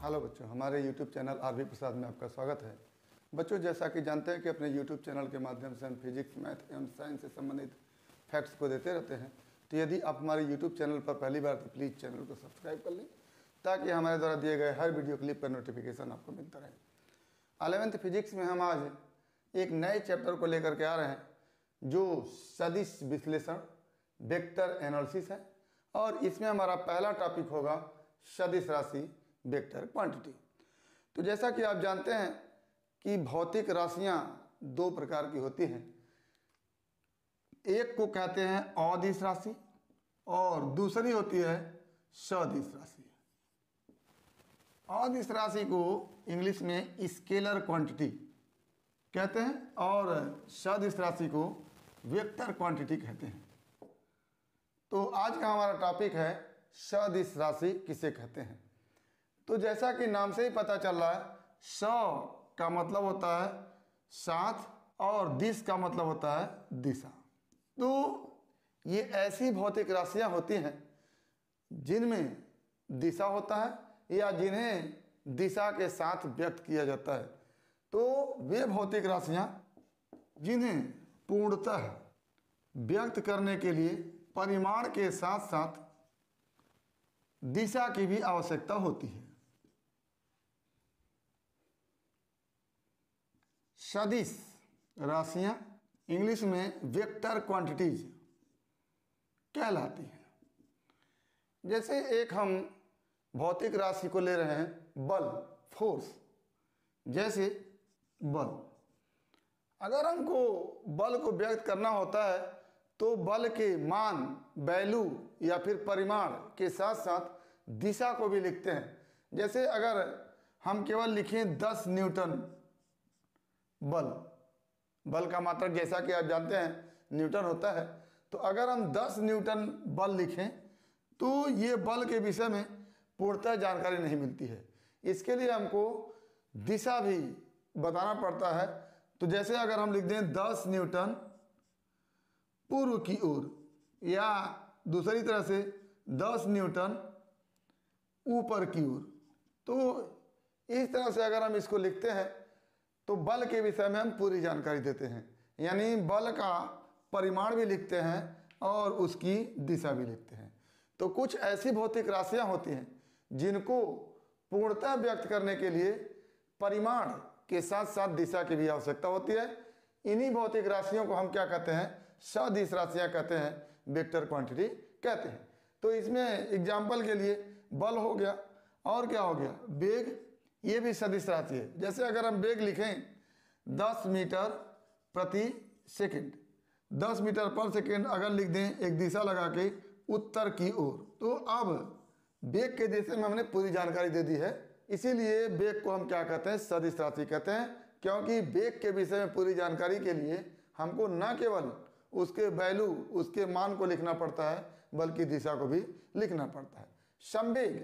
Hello बच्चों, हमारे YouTube channel RV प्रसाद में आपका स्वागत है। बच्चों, जैसा कि जानते हैं कि अपने YouTube चैनल के माध्यम से हम फिजिक्स, मैथ एवं साइंस से संबंधित फैक्ट्स को देते रहते हैं। तो यदि आप हमारे YouTube चैनल पर पहली बार तो प्लीज़ चैनल को सब्सक्राइब कर लें ताकि हमारे द्वारा दिए गए हर वीडियो क्लिप का नोटिफिकेशन आपको मिलता रहे। 11th फिजिक्स में हम आज एक नए चैप्टर को लेकर के आ रहे हैं जो सदिश विश्लेषण वेक्टर एनालिसिस है, और इसमें हमारा पहला टॉपिक होगा सदिश राशि वेक्टर क्वांटिटी। तो जैसा कि आप जानते हैं कि भौतिक राशियां दो प्रकार की होती हैं। एक को कहते हैं अदिश राशि और दूसरी होती है सदिश राशि। अदिश राशि को इंग्लिश में स्केलर क्वांटिटी कहते हैं और सदिश राशि को वेक्टर क्वांटिटी कहते हैं। तो आज का हमारा टॉपिक है सदिश राशि किसे कहते हैं। तो जैसा कि नाम से ही पता चल रहा है, स का मतलब होता है साथ और दिश का मतलब होता है दिशा। तो ये ऐसी भौतिक राशियां होती हैं जिनमें दिशा होता है या जिन्हें दिशा के साथ व्यक्त किया जाता है। तो वे भौतिक राशियां जिन्हें पूर्णतः व्यक्त करने के लिए परिमाण के साथ साथ दिशा की भी आवश्यकता होती है। सदिश राशियां इंग्लिश में वेक्टर क्वांटिटीज कहलाती हैं। जैसे एक हम भौतिक राशि को ले रहे हैं बल, फोर्स। जैसे बल, अगर हमको बल को व्यक्त करना होता है तो बल के मान, वैल्यू या फिर परिमाण के साथ साथ दिशा को भी लिखते हैं। जैसे अगर हम केवल लिखें 10 न्यूटन बल का मात्रक जैसा कि आप जानते हैं न्यूटन होता है, तो अगर हम 10 न्यूटन बल लिखें तो ये बल के विषय में पूर्णतः जानकारी नहीं मिलती है। इसके लिए हमको दिशा भी बताना पड़ता है। तो जैसे अगर हम लिख दें 10 न्यूटन पूर्व की ओर, या दूसरी तरह से 10 न्यूटन ऊपर की ओर, तो इस तरह से अगर हम इसको लिखते हैं तो बल के विषय में हम पूरी जानकारी देते हैं। यानी बल का परिमाण भी लिखते हैं और उसकी दिशा भी लिखते हैं। तो कुछ ऐसी भौतिक राशियां होती हैं जिनको पूर्णतः व्यक्त करने के लिए परिमाण के साथ साथ दिशा की भी आवश्यकता होती है। इन्हीं भौतिक राशियों को हम क्या कहते हैं? सदिश राशियां कहते हैं, वेक्टर क्वांटिटी कहते हैं। तो इसमें एग्जाम्पल के लिए बल हो गया, और क्या हो गया? वेग, ये भी सदिश राशि है। जैसे अगर हम वेग लिखें 10 मीटर प्रति सेकंड, 10 मीटर पर सेकंड अगर लिख दें एक दिशा लगा के उत्तर की ओर, तो अब वेग के दिशा में हमने पूरी जानकारी दे दी है। इसीलिए वेग को हम क्या कहते हैं? सदिश राशि कहते हैं, क्योंकि वेग के विषय में पूरी जानकारी के लिए हमको न केवल उसके वैल्यू, उसके मान को लिखना पड़ता है, बल्कि दिशा को भी लिखना पड़ता है। संवेग,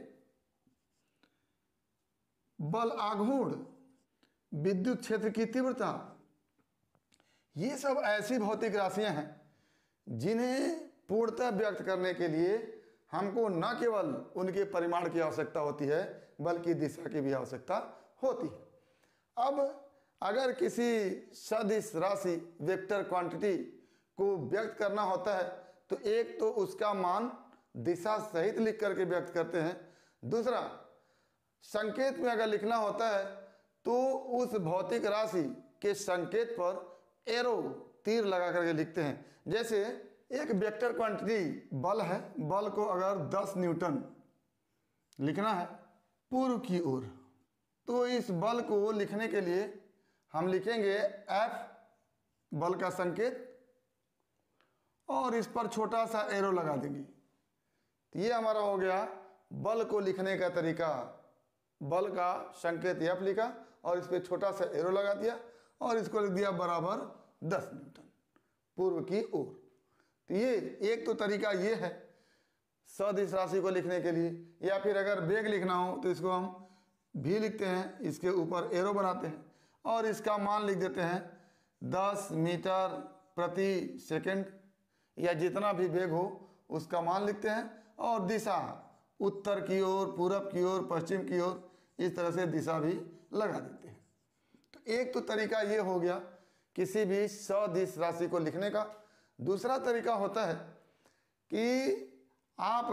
बल आघूर्ण, विद्युत क्षेत्र की तीव्रता, ये सब ऐसी भौतिक राशियां हैं जिन्हें पूर्णतः व्यक्त करने के लिए हमको न केवल उनके परिमाण की आवश्यकता होती है बल्कि दिशा की भी आवश्यकता होती है। अब अगर किसी सदिश राशि वेक्टर क्वांटिटी को व्यक्त करना होता है तो एक तो उसका मान दिशा सहित लिख करके व्यक्त करते हैं। दूसरा, संकेत में अगर लिखना होता है तो उस भौतिक राशि के संकेत पर एरो, तीर लगा करके लिखते हैं। जैसे एक वेक्टर क्वांटिटी बल है, बल को अगर 10 न्यूटन लिखना है पूर्व की ओर, तो इस बल को लिखने के लिए हम लिखेंगे F, बल का संकेत, और इस पर छोटा सा एरो लगा देंगे। तो ये हमारा हो गया बल को लिखने का तरीका। बल का संकेत F लिखा और इस पर छोटा सा एरो लगा दिया और इसको लिख दिया बराबर 10 न्यूटन पूर्व की ओर। तो ये एक तो तरीका ये है सदिश राशि को लिखने के लिए। या फिर अगर वेग लिखना हो तो इसको हम भी लिखते हैं, इसके ऊपर एरो बनाते हैं और इसका मान लिख देते हैं 10 मीटर प्रति सेकंड, या जितना भी वेग हो उसका मान लिखते हैं। और दिशा उत्तर की ओर, पूरब की ओर, पश्चिम की ओर, इस तरह से दिशा भी लगा देते हैं। तो एक तो तरीका ये हो गया किसी भी सदिश राशि को लिखने का। दूसरा तरीका होता है कि आप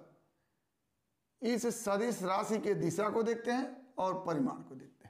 इस सदिश राशि के दिशा को देखते हैं और परिमाण को देखते हैं।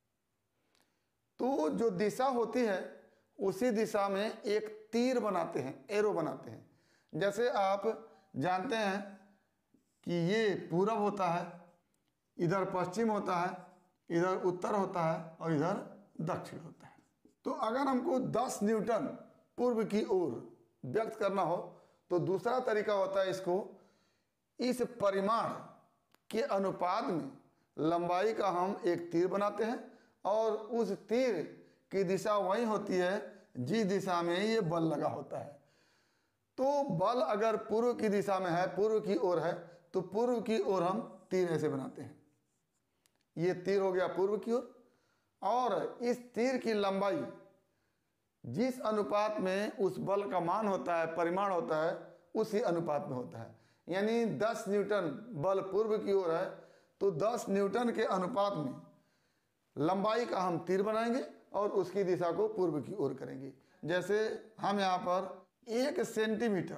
तो जो दिशा होती है उसी दिशा में एक तीर बनाते हैं, एरो बनाते हैं। जैसे आप जानते हैं कि ये पूरब होता है, इधर पश्चिम होता है, इधर उत्तर होता है और इधर दक्षिण होता है। तो अगर हमको 10 न्यूटन पूर्व की ओर व्यक्त करना हो तो दूसरा तरीका होता है इसको इस परिमाण के अनुपात में लंबाई का हम एक तीर बनाते हैं और उस तीर की दिशा वही होती है जिस दिशा में ये बल लगा होता है। तो बल अगर पूर्व की दिशा में है, पूर्व की ओर है, तो पूर्व की ओर हम तीर ऐसे बनाते हैं। ये तीर हो गया पूर्व की ओर और इस तीर की लंबाई जिस अनुपात में उस बल का मान होता है, परिमाण होता है, उसी अनुपात में होता है। यानी 10 न्यूटन बल पूर्व की ओर है तो 10 न्यूटन के अनुपात में लंबाई का हम तीर बनाएंगे और उसकी दिशा को पूर्व की ओर करेंगे। जैसे हम यहाँ पर 1 सेंटीमीटर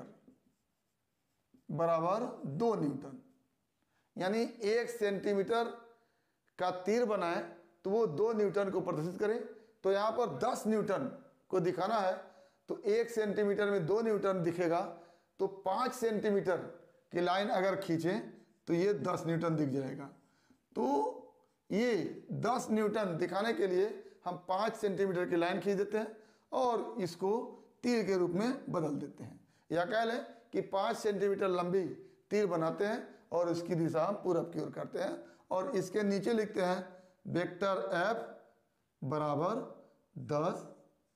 बराबर 2 न्यूटन, यानी 1 सेंटीमीटर का तीर बनाए तो वो 2 न्यूटन को प्रदर्शित करें। तो यहाँ पर 10 न्यूटन को दिखाना है तो 1 सेंटीमीटर में 2 न्यूटन दिखेगा। तो 5 सेंटीमीटर की लाइन अगर खींचें तो ये 10 न्यूटन दिख जाएगा। तो ये 10 न्यूटन दिखाने के लिए हम 5 सेंटीमीटर की लाइन खींच देते हैं और इसको तीर के रूप में बदल देते हैं। या कह लें कि 5 सेंटीमीटर लंबी तीर बनाते हैं और इसकी दिशा हम पूरब की ओर करते हैं और इसके नीचे लिखते हैं वेक्टर F बराबर 10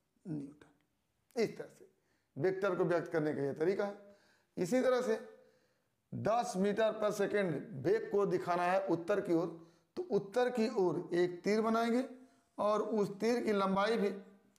न्यूटन। इस तरह से वेक्टर को व्यक्त करने का यह तरीका है। इसी तरह से 10 मीटर पर सेकेंड वेग को दिखाना है उत्तर की ओर, तो उत्तर की ओर एक तीर बनाएंगे और उस तीर की लंबाई भी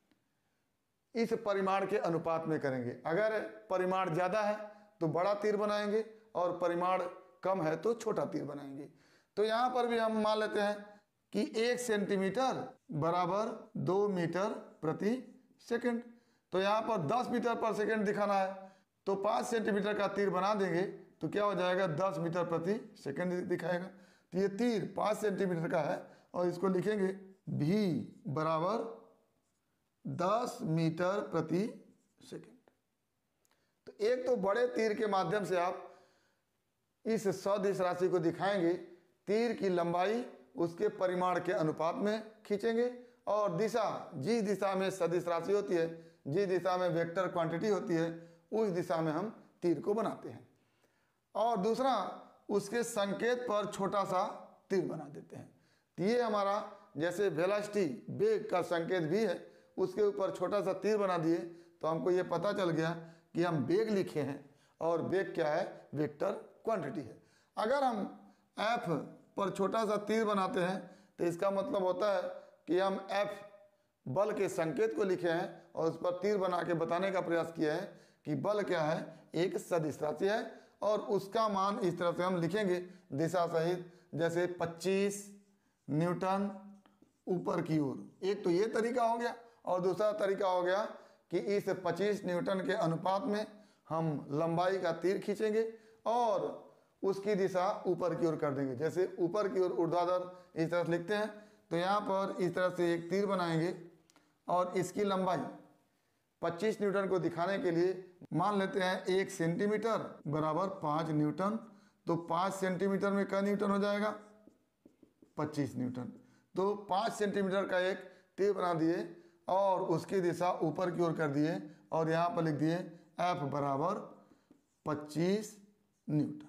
इस परिमाण के अनुपात में करेंगे। अगर परिमाण ज़्यादा है तो बड़ा तीर बनाएंगे और परिमाण कम है तो छोटा तीर बनाएंगे। तो यहाँ पर भी हम मान लेते हैं कि 1 सेंटीमीटर बराबर 2 मीटर प्रति सेकंड। तो यहाँ पर 10 मीटर पर सेकंड दिखाना है तो 5 सेंटीमीटर का तीर बना देंगे तो क्या हो जाएगा 10 मीटर प्रति सेकंड दिखाएगा। तो ये तीर 5 सेंटीमीटर का है और इसको लिखेंगे v बराबर 10 मीटर प्रति सेकंड। तो एक तो बड़े तीर के माध्यम से आप इस सदिश राशि को दिखाएंगे, तीर की लंबाई उसके परिमाण के अनुपात में खींचेंगे और दिशा जिस दिशा में सदिश राशि होती है, जिस दिशा में वेक्टर क्वांटिटी होती है, उस दिशा में हम तीर को बनाते हैं। और दूसरा उसके संकेत पर छोटा सा तीर बना देते हैं। तो ये हमारा जैसे वेलोसिटी वेग का संकेत भी है, उसके ऊपर छोटा सा तीर बना दिए तो हमको ये पता चल गया कि हम वेग लिखे हैं और वेग क्या है, वेक्टर क्वांटिटी है। अगर हम F पर छोटा सा तीर बनाते हैं तो इसका मतलब होता है कि हम F बल के संकेत को लिखे हैं और उस पर तीर बना के बताने का प्रयास किया है कि बल क्या है, एक सदिश राशि है और उसका मान इस तरह से हम लिखेंगे दिशा सहित, जैसे 25 न्यूटन ऊपर की ओर। एक तो ये तरीका हो गया और दूसरा तरीका हो गया कि इस 25 न्यूटन के अनुपात में हम लंबाई का तीर खींचेंगे और उसकी दिशा ऊपर की ओर कर देंगे। जैसे ऊपर की ओर ऊर्ध्वाधर इस तरह से लिखते हैं तो यहाँ पर इस तरह से एक तीर बनाएंगे और इसकी लंबाई 25 न्यूटन को दिखाने के लिए मान लेते हैं 1 सेंटीमीटर बराबर 5 न्यूटन। तो 5 सेंटीमीटर में क्या न्यूटन हो जाएगा, 25 न्यूटन। तो 5 सेंटीमीटर का एक तीर बना दिए और उसकी दिशा ऊपर की ओर कर दिए और यहाँ पर लिख दिए F बराबर 25 न्यूटन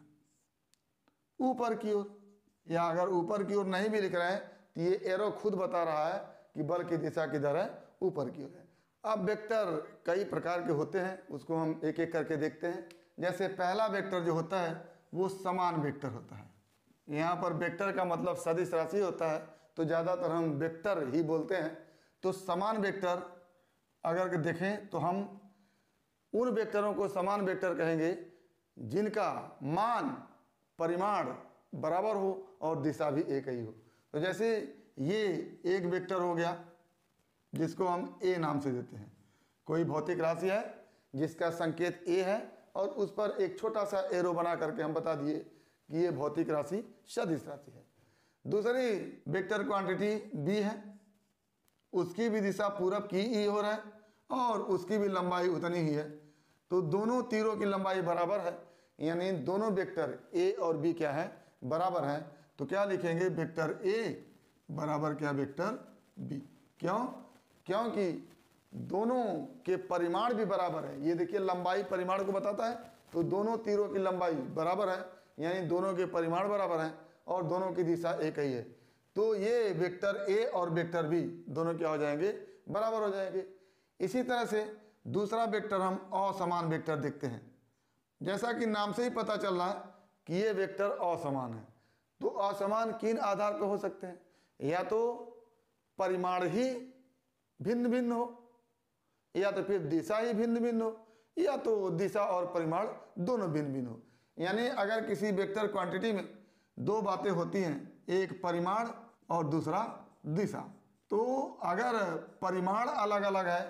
ऊपर की ओर। या अगर ऊपर की ओर नहीं भी लिख रहे हैं तो ये एरो खुद बता रहा है कि बल की दिशा किधर है, ऊपर की ओर है। अब वेक्टर कई प्रकार के होते हैं, उसको हम एक एक करके देखते हैं। जैसे पहला वेक्टर जो होता है वो समान वेक्टर होता है। यहाँ पर वेक्टर का मतलब सदिश राशि होता है तो ज़्यादातर हम वेक्टर ही बोलते हैं। तो समान वेक्टर अगर देखें तो हम उन वेक्टरों को समान वेक्टर कहेंगे जिनका मान परिमाण बराबर हो और दिशा भी एक ही हो। तो जैसे ये एक वेक्टर हो गया जिसको हम ए नाम से देते हैं। कोई भौतिक राशि है जिसका संकेत ए है और उस पर एक छोटा सा एरो बना करके हम बता दिए कि ये भौतिक राशि सदिश राशि है। दूसरी वेक्टर क्वांटिटी बी है, उसकी भी दिशा पूरब की ई हो रहा है और उसकी भी लंबाई उतनी ही है। तो दोनों तीरों की लंबाई बराबर है, यानी दोनों वेक्टर ए और बी क्या है, बराबर है। तो क्या लिखेंगे, वेक्टर ए बराबर क्या, वेक्टर बी। क्यों? क्योंकि दोनों के परिमाण भी बराबर है। ये देखिए लंबाई परिमाण को बताता है, तो दोनों तीरों की लंबाई बराबर है, यानी दोनों के परिमाण बराबर हैं और दोनों की दिशा एक ही है। तो ये वेक्टर ए और वेक्टर बी दोनों क्या हो जाएंगे, बराबर हो जाएंगे। इसी तरह से दूसरा वेक्टर हम असमान वेक्टर देखते हैं। जैसा कि नाम से ही पता चल रहा है कि ये वेक्टर असमान है। तो असमान किन आधार पर हो सकते हैं, या तो परिमाण ही भिन्न भिन्न हो, या तो फिर दिशा ही भिन्न भिन्न हो, या तो दिशा और परिमाण दोनों भिन्न भिन्न हो। यानी अगर किसी वेक्टर क्वांटिटी में दो बातें होती हैं, एक परिमाण और दूसरा दिशा, तो अगर परिमाण अलग अलग है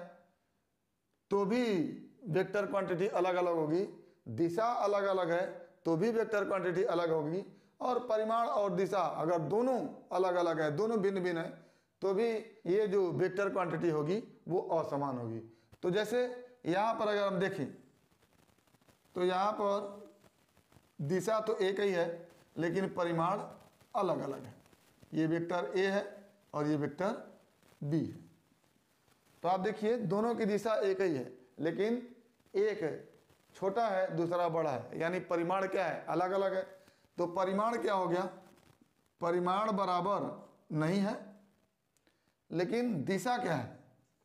तो भी वेक्टर क्वांटिटी अलग अलग होगी, दिशा अलग अलग है तो भी वेक्टर क्वांटिटी अलग होगी, और परिमाण और दिशा अगर दोनों अलग अलग है, दोनों भिन्न भिन्न है, तो भी ये जो वेक्टर क्वांटिटी होगी वो असमान होगी। तो जैसे यहाँ पर अगर हम देखें तो यहाँ पर दिशा तो एक ही है लेकिन परिमाण अलग अलग है। ये वेक्टर ए है और ये वेक्टर बी है। तो आप देखिए दोनों की दिशा एक ही है लेकिन एक छोटा है दूसरा बड़ा है, यानी परिमाण क्या है, अलग अलग है। तो परिमाण क्या हो गया, परिमाण बराबर नहीं है लेकिन दिशा क्या है,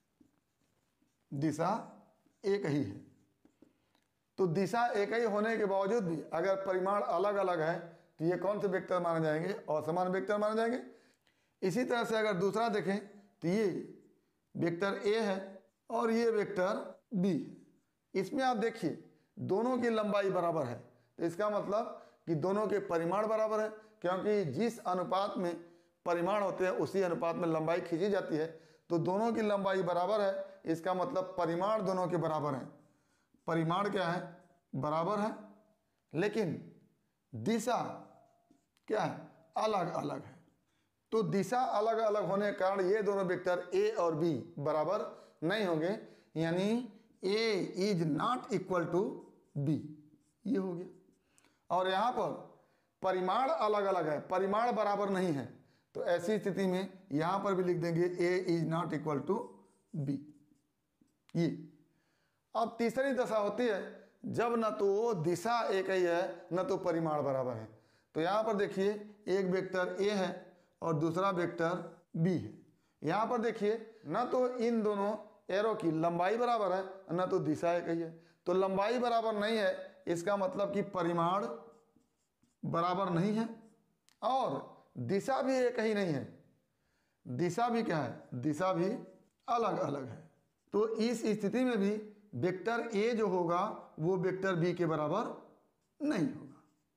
दिशा एक ही है। तो दिशा एक ही होने के बावजूद भी अगर परिमाण अलग अलग है तो ये कौन से वेक्टर माने जाएंगे, असमान वेक्टर माने जाएंगे। इसी तरह से अगर दूसरा देखें तो ये वेक्टर ए है और ये वेक्टर बी है। इसमें आप देखिए दोनों की लंबाई बराबर है, तो इसका मतलब कि दोनों के परिमाण बराबर है, क्योंकि जिस अनुपात में परिमाण होते हैं उसी अनुपात में लंबाई खींची जाती है। तो दोनों की लंबाई बराबर है, इसका मतलब परिमाण दोनों के बराबर हैं। परिमाण क्या है, बराबर है, लेकिन दिशा क्या है, अलग अलग है। तो दिशा अलग अलग होने के कारण ये दोनों वेक्टर ए और बी बराबर नहीं होंगे, यानी A is not equal to B, ये हो गया। और यहाँ पर परिमाण अलग अलग है, परिमाण बराबर नहीं है, तो ऐसी स्थिति में यहाँ पर भी लिख देंगे A is not equal to B, ये। अब तीसरी दशा होती है जब न तो दिशा एक ही है न तो परिमाण बराबर है। तो यहाँ पर देखिए एक वेक्टर ए है और दूसरा वेक्टर बी है। यहाँ पर देखिए न तो इन दोनों एरो की लंबाई बराबर है न तो दिशा एक ही है। तो लंबाई बराबर नहीं है, इसका मतलब कि परिमाण बराबर नहीं है और दिशा भी एक ही नहीं है, दिशा भी क्या है, दिशा भी अलग अलग है। तो इस स्थिति में भी वेक्टर ए जो होगा वो वेक्टर बी के बराबर नहीं होगा।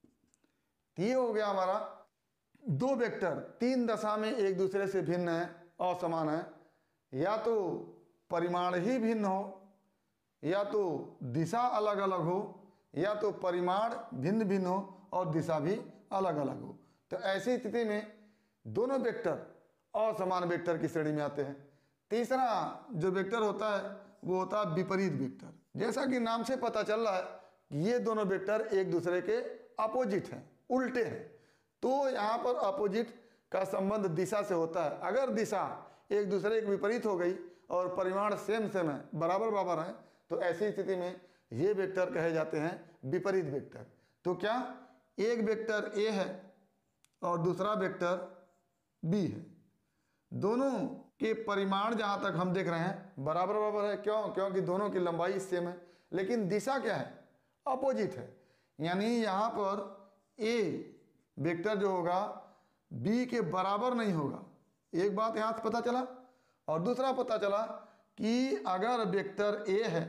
ये हो गया हमारा दो वेक्टर तीन दशा में एक दूसरे से भिन्न है, असमान है, या तो परिमाण ही भिन्न हो, या तो दिशा अलग अलग हो, या तो परिमाण भिन्न भिन्न हो और दिशा भी अलग अलग हो। तो ऐसी स्थिति में दोनों वेक्टर असमान वेक्टर की श्रेणी में आते हैं। तीसरा जो वेक्टर होता है वो होता है विपरीत वेक्टर। जैसा कि नाम से पता चल रहा है कि ये दोनों वेक्टर एक दूसरे के अपोजिट हैं, उल्टे हैं। तो यहाँ पर अपोजिट का संबंध दिशा से होता है। अगर दिशा एक दूसरे के विपरीत हो गई और परिमाण सेम सेम है, बराबर बराबर है, तो ऐसी स्थिति में ये वेक्टर कहे जाते हैं विपरीत वेक्टर। तो क्या एक वेक्टर ए है और दूसरा वेक्टर बी है, दोनों के परिमाण जहाँ तक हम देख रहे हैं बराबर बराबर है। क्यों? क्योंकि दोनों की लंबाई सेम है, लेकिन दिशा क्या है, अपोजिट है। यानी यहाँ पर ए वेक्टर जो होगा बी के बराबर नहीं होगा। एक बात यहाँ से पता चला। और दूसरा पता चला कि अगर वेक्टर ए है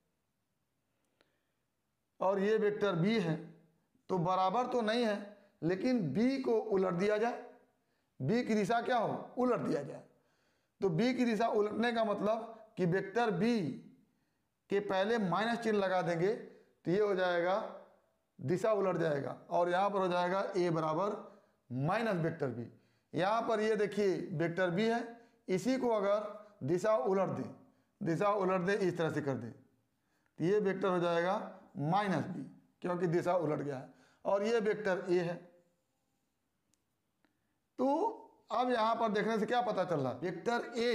और ये वेक्टर बी है तो बराबर तो नहीं है, लेकिन बी को उलट दिया जाए, बी की दिशा क्या हो, उलट दिया जाए। तो बी की दिशा उलटने का मतलब कि वेक्टर बी के पहले माइनस चिन्ह लगा देंगे तो ये हो जाएगा, दिशा उलट जाएगा और यहाँ पर हो जाएगा ए बराबर माइनस वेक्टर बी। यहाँ पर ये देखिए वेक्टर बी है, इसी को अगर दिशा उलट दें, दिशा उलट दें इस तरह से कर दें तो ये वेक्टर हो जाएगा माइनस बी, क्योंकि दिशा उलट गया है, और ये वेक्टर ए है। तो अब यहां पर देखने से क्या पता चल रहा है, vector A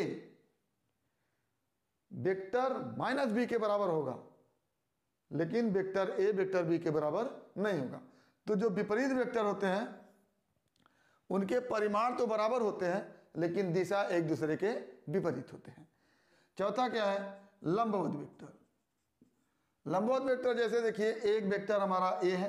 vector minus B के बराबर होगा, लेकिन वेक्टर ए वेक्टर बी के बराबर नहीं होगा। तो जो विपरीत वेक्टर होते हैं उनके परिमाण तो बराबर होते हैं, लेकिन दिशा एक दूसरे के विपरीत होते हैं। चौथा क्या है, लंबवत वेक्टर। लंबवत वेक्टर जैसे देखिए, एक वेक्टर हमारा ए है,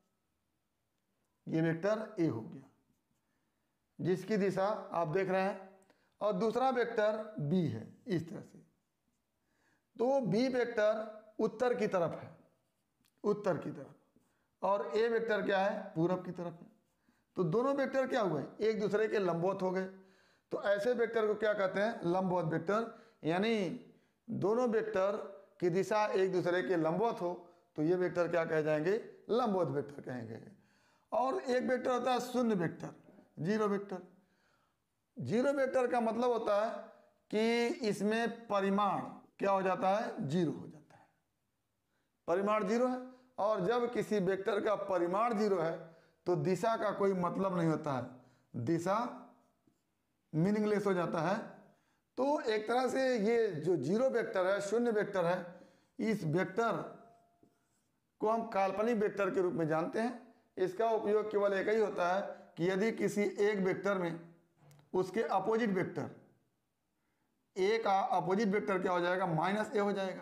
ये वेक्टर ए हो गया जिसकी दिशा आप देख रहे हैं, और दूसरा वेक्टर बी है इस तरह से। तो बी वेक्टर उत्तर की तरफ है, उत्तर की तरफ, और ए वेक्टर क्या है, पूरब की तरफ है। तो दोनों वेक्टर क्या हुए, एक दूसरे के लंबवत हो गए। तो ऐसे वेक्टर को क्या कहते हैं, लंबवत वेक्टर। यानी दोनों वेक्टर की दिशा एक दूसरे के लंबवत हो तो ये वेक्टर क्या कहे जाएंगे, लंबवत वेक्टर कहेंगे। और एक वेक्टर होता है शून्य vector, zero vector. Zero vector का मतलब होता है कि इसमें परिमाण क्या हो जाता है, जीरो हो जाता है, परिमाण जीरो है। और जब किसी वेक्टर का परिमाण जीरो है तो दिशा का कोई मतलब नहीं होता है, दिशा मीनिंगलेस हो जाता है। तो एक तरह से ये जो जीरो वेक्टर है, शून्य वेक्टर है, इस वेक्टर को हम काल्पनिक वेक्टर के रूप में जानते हैं। इसका उपयोग केवल एक ही होता है कि यदि किसी एक वेक्टर में उसके अपोजिट वेक्टर, ए का अपोजिट वेक्टर क्या हो जाएगा, माइनस ए हो जाएगा,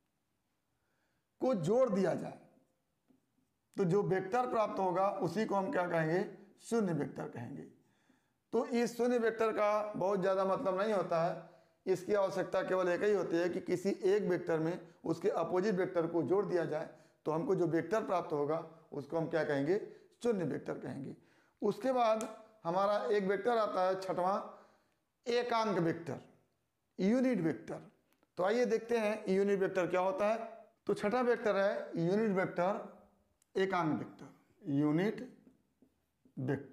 को जोड़ दिया जाए तो जो वेक्टर प्राप्त होगा उसी को हम क्या कहेंगे, शून्य वेक्टर कहेंगे। तो इस शून्य वेक्टर का बहुत ज़्यादा मतलब नहीं होता है, इसकी आवश्यकता केवल एक ही होती है कि किसी एक वेक्टर में उसके अपोजिट वेक्टर को जोड़ दिया जाए तो हमको जो वेक्टर प्राप्त होगा उसको हम क्या कहेंगे, शून्य वेक्टर कहेंगे। उसके बाद हमारा एक वेक्टर आता है छठवां, एकांक वेक्टर, यूनिट वेक्टर। तो आइए देखते हैं यूनिट वेक्टर क्या होता है। तो छठा वेक्टर है यूनिट वेक्टर, एकांक वेक्टर, यूनिट वेक्टर।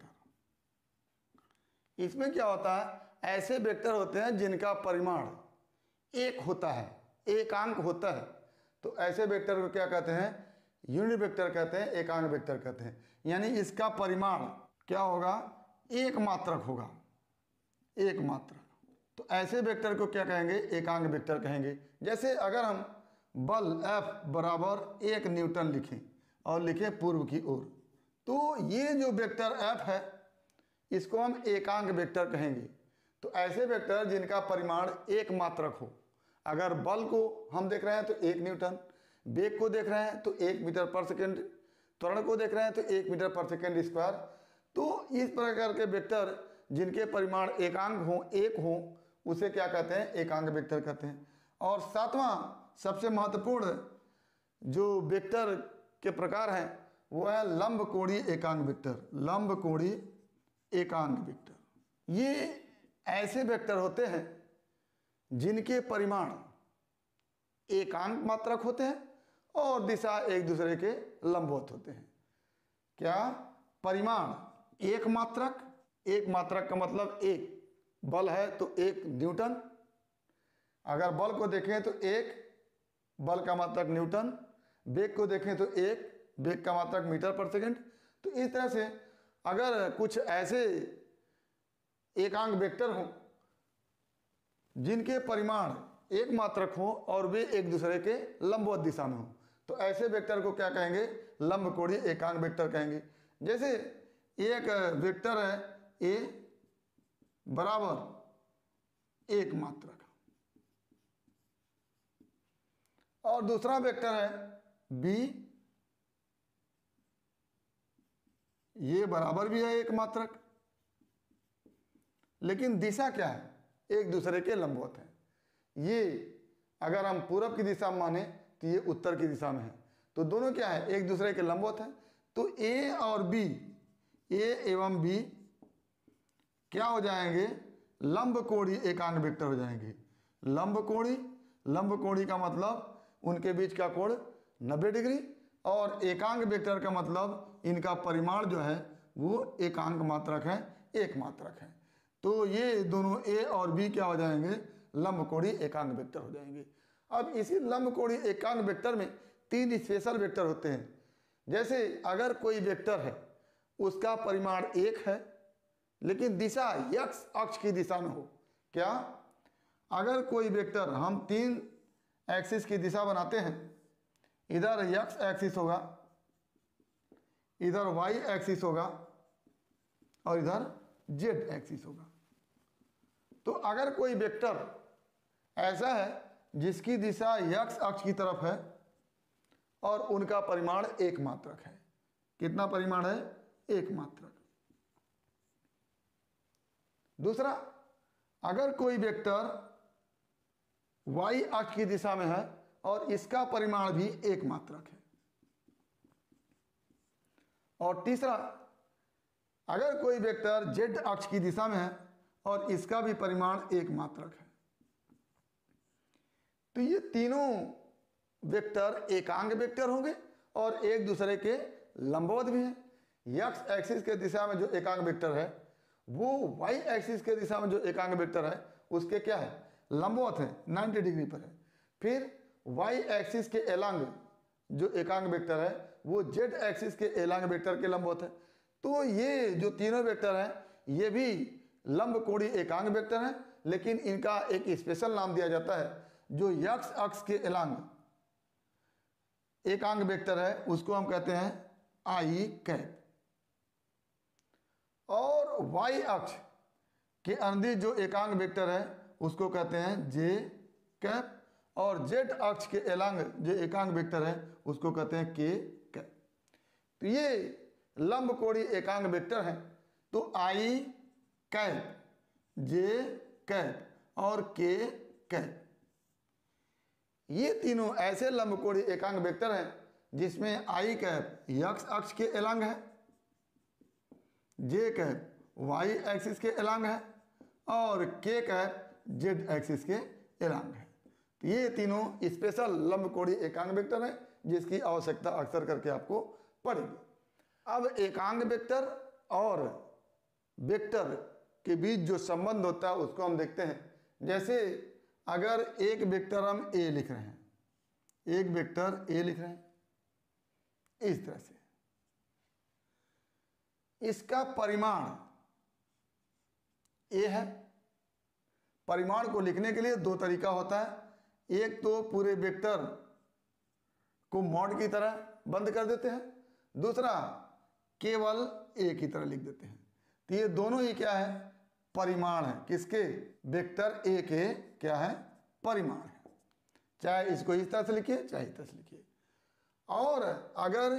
इसमें क्या होता है, ऐसे वेक्टर होते हैं जिनका परिमाण एक होता है, एकांक होता है। तो ऐसे वेक्टर को क्या कहते हैं, यूनिट वेक्टर कहते हैं, एकांक वेक्टर कहते हैं। यानी इसका परिमाण क्या होगा, एक मात्रक होगा, एक मात्रक। तो ऐसे वेक्टर को क्या कहेंगे, एकांक वेक्टर कहेंगे। जैसे अगर हम बल F बराबर 1 न्यूटन लिखें और लिखें पूर्व की ओर, तो ये जो वेक्टर F है इसको हम एकांक वेक्टर कहेंगे। तो ऐसे वेक्टर जिनका परिमाण एक मात्रक हो, अगर बल को हम देख रहे हैं तो 1 न्यूटन, वेग को देख रहे हैं तो 1 मीटर पर सेकेंड, त्वरण को देख रहे हैं तो 1 मीटर पर सेकेंड स्क्वायर। तो इस प्रकार के वेक्टर जिनके परिमाण एकांक हों, एक हों, उसे क्या कहते हैं, एकांक वेक्टर कहते हैं। और सातवां सबसे महत्वपूर्ण जो वेक्टर के प्रकार हैं वो है लंब कोणीय एकांक वेक्टर, लंब कोणीय एकांक वेक्टर। ये ऐसे वेक्टर होते हैं जिनके परिमाण एकांक मात्रक होते हैं और दिशा एक दूसरे के लंबवत होते हैं। क्या, परिमाण एक मात्रक, एक मात्रक का मतलब एक, बल है तो 1 न्यूटन, अगर बल को देखें तो 1, बल का मात्रक न्यूटन, वेग को देखें तो 1, वेग का मात्रक मीटर पर सेकेंड। तो इस तरह से अगर कुछ ऐसे एकांक वेक्टर हों जिनके परिमाण एक मात्रक हो और वे एक दूसरे के लंबवत दिशा में हो, तो ऐसे वेक्टर को क्या कहेंगे, लंब कोणीय एकांक वेक्टर कहेंगे। जैसे एक वेक्टर है ए बराबर 1 मात्रक और दूसरा वेक्टर है बी, ये बराबर भी है 1 मात्रक, लेकिन दिशा क्या है, एक दूसरे के लंबवत है। ये अगर हम पूरब की दिशा में माने तो ये उत्तर की दिशा में है, तो दोनों क्या है, एक दूसरे के लंबवत है। तो ए और बी, ए एवं बी क्या हो जाएंगे, लंबकोणी एकांक वेक्टर हो जाएंगे। लंबकोणी का मतलब उनके बीच का कोण 90 डिग्री, और एकांक वेक्टर का मतलब इनका परिमाण जो है वो एकांक मात्रक है, एक मात्रक है। तो ये दोनों ए और बी क्या हो जाएंगे, लंबकोणी एकांक वेक्टर हो जाएंगे। अब इसी लंबकोणी एकांक वेक्टर में 3 स्पेशल वेक्टर होते हैं। जैसे अगर कोई वेक्टर है उसका परिमाण 1 है लेकिन दिशा x अक्ष की दिशा में हो। क्या, अगर कोई वेक्टर, हम 3 एक्सिस की दिशा बनाते हैं, इधर x एक्सिस होगा, इधर y एक्सिस होगा और इधर z एक्सिस होगा। तो अगर कोई वेक्टर ऐसा है जिसकी दिशा x अक्ष की तरफ है और उनका परिमाण एक मात्रक है, कितना परिमाण है, एक मात्रक। दूसरा, अगर कोई वेक्टर y अक्ष की दिशा में है और इसका परिमाण भी एक मात्रक है। और तीसरा, अगर कोई वेक्टर z अक्ष की दिशा में है और इसका भी परिमाण एक मात्रक है। तो ये तीनों वेक्टर एकांक वेक्टर होंगे और एक दूसरे के लंबवत भी हैं। x एक्सिस के दिशा में जो एकांक वेक्टर है वो y एक्सिस के दिशा में जो एकांक वेक्टर है उसके क्या है, लंबवत है, 90 डिग्री पर है। फिर y एक्सिस के एलांग जो एकांक वेक्टर है वो z एक्सिस के एलांग वेक्टर के लंबवत है। तो ये जो तीनों वेक्टर हैं ये भी लंबकोणी एकांक वेक्टर हैं, लेकिन इनका एक स्पेशल नाम दिया जाता है। जो x अक्ष के एलांग एकांक वेक्टर है उसको हम कहते हैं आई कैप, और y अक्ष के अनुदिश जो एकांक वेक्टर है उसको कहते हैं जे कैप, और z अक्ष के एलांग जो एकांक वेक्टर है उसको कहते हैं के कैप। तो ये लंबकोणी एकांक वेक्टर हैं। तो आई कैप, जे कैप और के कैप, ये तीनों ऐसे लंबकोणी एकांक वेक्टर हैं जिसमें आई कैप x अक्ष के एलांग है, जे कैप y एक्सिस के एलांग है और के कैप z एक्सिस के एलांग है। तो ये तीनों स्पेशल लंबकोणी एकांक वेक्टर हैं जिसकी आवश्यकता अक्सर करके आपको पड़ेगी। अब एकांक वेक्टर और वेक्टर के बीच जो संबंध होता है उसको हम देखते हैं। जैसे अगर एक वेक्टर हम a लिख रहे हैं, एक वेक्टर a लिख रहे हैं इस तरह से, इसका परिमाण a है। परिमाण को लिखने के लिए 2 तरीका होता है। एक तो पूरे वेक्टर को मॉड की तरह बंद कर देते हैं, दूसरा केवल a की तरह लिख देते हैं। तो ये दोनों ही क्या है, परिमाण है। किसके, वेक्टर a के क्या है, परिमाण है। चाहे इसको इस तरह से लिखिए चाहे इस तरह से लिखिए। और अगर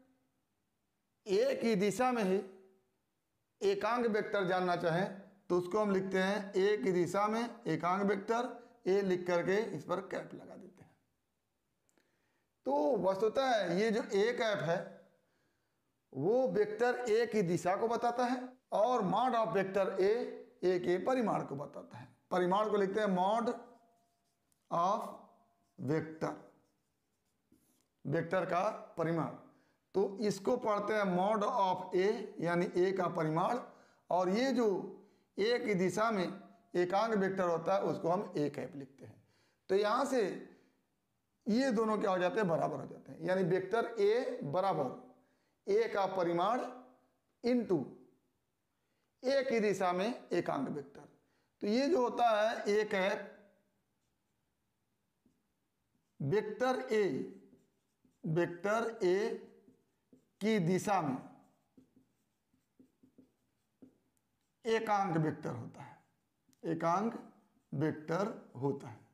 a की दिशा में ही एकांक वेक्टर जानना चाहें तो उसको हम लिखते हैं a की दिशा में एकांक वेक्टर, a लिख करके इस पर कैप लगा देते हैं। तो वस्तुतः ये जो a कैप है वो वेक्टर a की दिशा को बताता है और मॉड ऑफ वेक्टर a के परिमाण को बताता है। परिमाण को लिखते हैं मॉड ऑफ वेक्टर, वेक्टर का परिमाण। तो इसको पढ़ते हैं मॉड ऑफ a यानी a का परिमाण, और ये जो a की दिशा में एकांक वेक्टर होता है उसको हम a कैप लिखते हैं। तो यहाँ से ये दोनों क्या हो जाते हैं, बराबर हो जाते हैं। यानी वेक्टर a बराबर a का परिमाण इंटू a की दिशा में एकांक वेक्टर। तो ये जो होता है a कैप वेक्टर a की दिशा में एकांक वेक्टर होता है, एकांक वेक्टर होता है।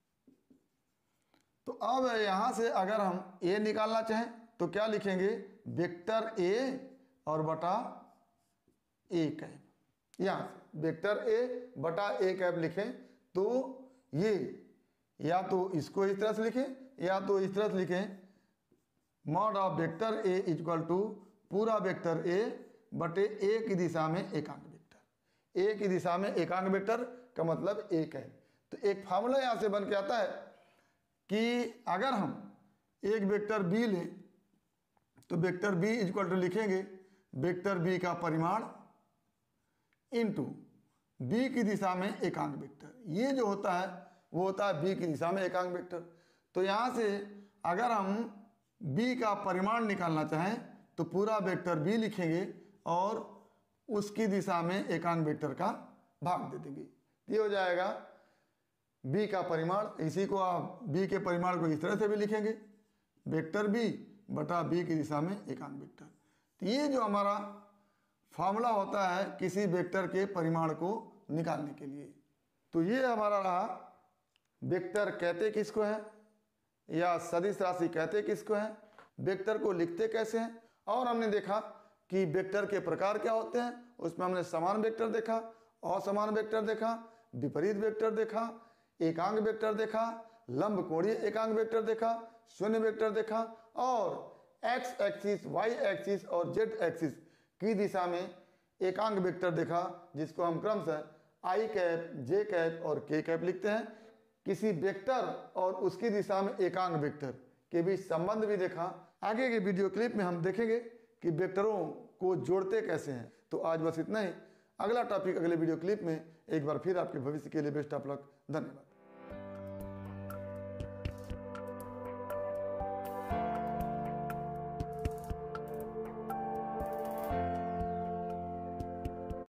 तो अब यहां से अगर हम a निकालना चाहें तो क्या लिखेंगे, वेक्टर a और बटा a कैप। यहां से वेक्टर a बटा a कैप लिखें तो ये या तो इसको इस तरह से लिखें या तो इस तरह से लिखें, mod of vector a equal to पूरा वेक्टर a बटे a की दिशा में एकांक वेक्टर। ए की दिशा में एकांक वेक्टर का मतलब एक है। तो एक फार्मूला यहाँ से बन के आता है कि अगर हम एक वेक्टर बी लें तो वेक्टर बी इक्वल टू लिखेंगे वेक्टर बी का परिमाण इनटू बी की दिशा में एकांक वेक्टर। ये जो होता है वो होता है बी की दिशा में एकांक वेक्टर। तो यहाँ से अगर हम बी का परिमाण निकालना चाहें तो पूरा वेक्टर बी लिखेंगे और उसकी दिशा में एकांक वेक्टर का भाग दे देंगे। ये हो जाएगा बी का परिमाण। इसी को आप बी के परिमाण को इस तरह से भी लिखेंगे, वेक्टर बी बटा बी की दिशा में एकांक वेक्टर। तो ये जो हमारा फार्मूला होता है किसी वेक्टर के परिमाण को निकालने के लिए। तो ये हमारा रहा वेक्टर कहते किसको है या सदिश राशि कहते किसको है, वेक्टर को लिखते कैसे हैं। और हमने देखा कि वेक्टर के प्रकार क्या होते हैं। उसमें हमने समान वेक्टर देखा, असमान वेक्टर देखा, विपरीत वेक्टर देखा, एकांक वेक्टर देखा, लंब कोणीय एकांक वेक्टर देखा, शून्य वेक्टर देखा और एक्स एक्सिस, वाई एक्सिस और जेड एक्सिस की दिशा में एकांक वेक्टर देखा, जिसको हम क्रमशः आई कैप, जे कैप और के कैप लिखते हैं। किसी वेक्टर और उसकी दिशा में एकांक वेक्टर के बीच संबंध भी देखा। आगे के वीडियो क्लिप में हम देखेंगे कि वेक्टरों को जोड़ते कैसे हैं। तो आज बस इतना ही। अगला टॉपिक अगले वीडियो क्लिप में। एक बार फिर आपके भविष्य के लिए बेस्ट ऑफ लक। धन्यवाद।